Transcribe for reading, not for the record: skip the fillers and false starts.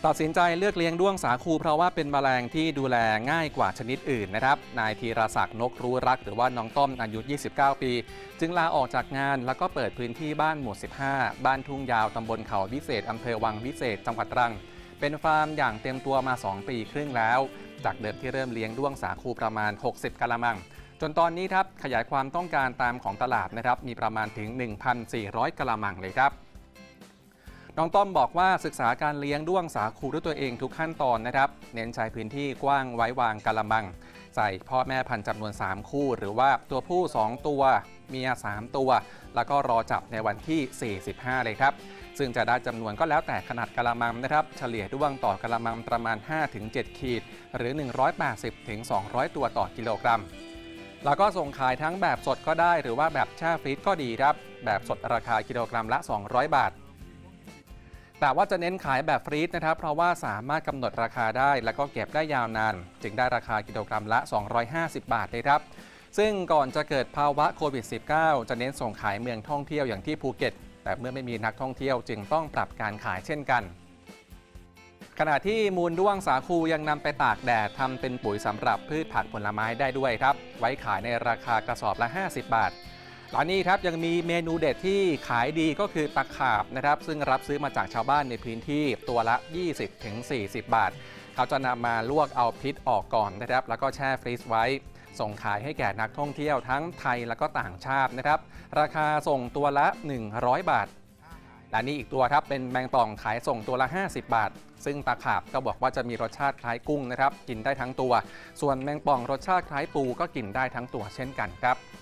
ตัดสินใจเลือกเลี้ยงด้วงสาคูเพราะว่าเป็นแมลงที่ดูแลง่ายกว่าชนิดอื่นนะครับนายธีรศักดิ์นกรู้รักหรือว่าน้องต้อมอายุ 29 ปี จึงลาออกจากงานแล้วก็เปิดพื้นที่บ้านหมู่ 15 บ้านทุ่งยาวตำบลเขาวิเศษอำเภอวังวิเศษจังหวัดตรังเป็นฟาร์มอย่างเต็มตัวมา 2 ปีครึ่งแล้วจากเดิมที่เริ่มเลี้ยงด้วงสาคูประมาณ 60 กะละมังจนตอนนี้ครับขยายความต้องการตามของตลาดนะครับมีประมาณถึง 1,400 กะละมังเลยครับน้องต้อมบอกว่าศึกษาการเลี้ยงด้วงสาคูด้วยตัวเองทุกขั้นตอนนะครับเน้นใช้พื้นที่กว้างไว้วางกะละมังใส่พ่อแม่พันธุ์จำนวน3คู่หรือว่าตัวผู้2ตัวเมีย3ตัวแล้วก็รอจับในวันที่45เลยครับซึ่งจะได้จำนวนก็แล้วแต่ขนาดกะละมังนะครับเฉลี่ยด้วงต่อกะละมังประมาณ 5-7 ขีดหรือ 180-200 ตัวต่อกิโลกรัมแล้วก็ส่งขายทั้งแบบสดก็ได้หรือว่าแบบแช่ฟรีซก็ดีครับแบบสดราคากิโลกรัมละ200 บาทแต่ว่าจะเน้นขายแบบฟรีซนะครับเพราะว่าสามารถกำหนดราคาได้แล้วก็เก็บได้ยาวนานจึงได้ราคากิโลกรัมละ250 บาทเลยครับซึ่งก่อนจะเกิดภาวะโควิด -19 จะเน้นส่งขายเมืองท่องเที่ยวอย่างที่ภูเก็ตแต่เมื่อไม่มีนักท่องเที่ยวจึงต้องปรับการขายเช่นกันขณะที่มูลด้วงสาคูยังนำไปตากแดดทำเป็นปุ๋ยสำหรับพืชผักผลไม้ได้ด้วยครับไว้ขายในราคากระสอบละ50 บาทตอนนี้ครับยังมีเมนูเด็ดที่ขายดีก็คือตะขาบนะครับซึ่งรับซื้อมาจากชาวบ้านในพื้นที่ตัวละ 20-40 บาทเขาจะนำมาลวกเอาพิษออกก่อนนะครับแล้วก็แช่ฟรีซไว้ส่งขายให้แก่นักท่องเที่ยวทั้งไทยและก็ต่างชาตินะครับราคาส่งตัวละ100 บาทและนี่อีกตัวครับเป็นแมงป่องขายส่งตัวละ50 บาทซึ่งตะขาบก็บอกว่าจะมีรสชาติคล้ายกุ้งนะครับกินได้ทั้งตัวส่วนแมงป่องรสชาติคล้ายปูก็กินได้ทั้งตัวเช่นกันครับ